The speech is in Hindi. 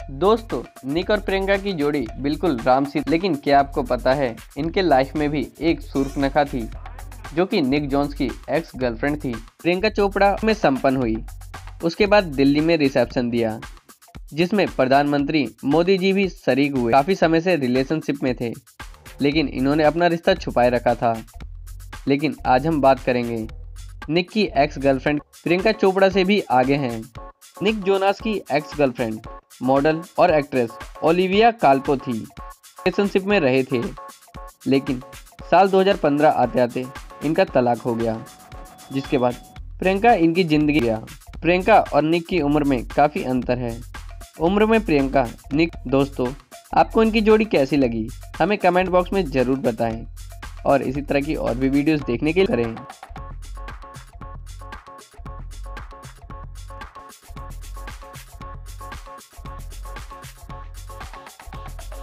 दोस्तों, निक और प्रियंका की जोड़ी बिल्कुल राम सी, लेकिन क्या आपको पता है इनके लाइफ में भी एक सूर्पनखा थी जो कि निक जोन्स की एक्स गर्लफ्रेंड थी। प्रियंका चोपड़ा में संपन्न हुई, उसके बाद दिल्ली में रिसेप्शन दिया जिसमें प्रधानमंत्री मोदी जी भी शरीक हुए। काफ़ी समय से रिलेशनशिप में थे लेकिन इन्होंने अपना रिश्ता छुपाए रखा था। लेकिन आज हम बात करेंगे निक की एक्स गर्लफ्रेंड प्रियंका चोपड़ा से भी आगे हैं। निक जोनास की एक्स गर्लफ्रेंड मॉडल और एक्ट्रेस ओलिविया काल्पो थी। रिलेशनशिप में रहे थे लेकिन साल 2015 आते आते इनका तलाक हो गया, जिसके बाद प्रियंका इनकी जिंदगी गया। प्रियंका और निक की उम्र में काफ़ी अंतर है। उम्र में प्रियंका, निक। दोस्तों, आपको इनकी जोड़ी कैसी लगी हमें कमेंट बॉक्स में ज़रूर बताएं और इसी तरह की और भी वीडियोस देखने के लिए करें।